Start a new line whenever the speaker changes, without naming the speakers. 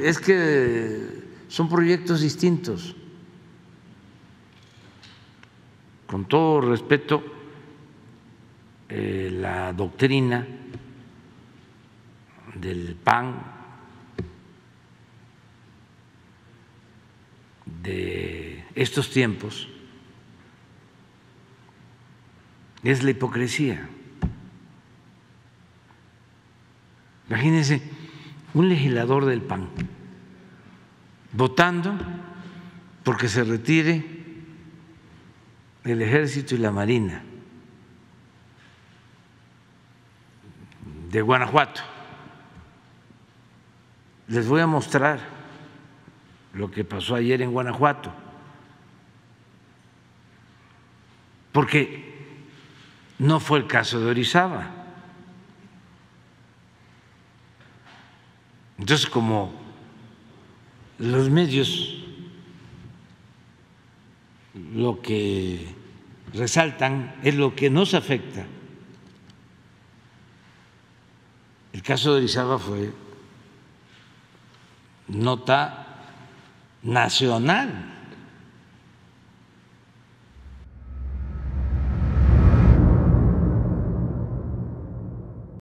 es que son proyectos distintos. Con todo respeto, la doctrina del PAN, de estos tiempos, es la hipocresía. Imagínense un legislador del PAN votando porque se retire el Ejército y la Marina de Guanajuato. Les voy a mostrar lo que pasó ayer en Guanajuato, porque no fue el caso de Orizaba. Entonces, como los medios lo que resaltan es lo que nos afecta, el caso de Orizaba fue nota nacional.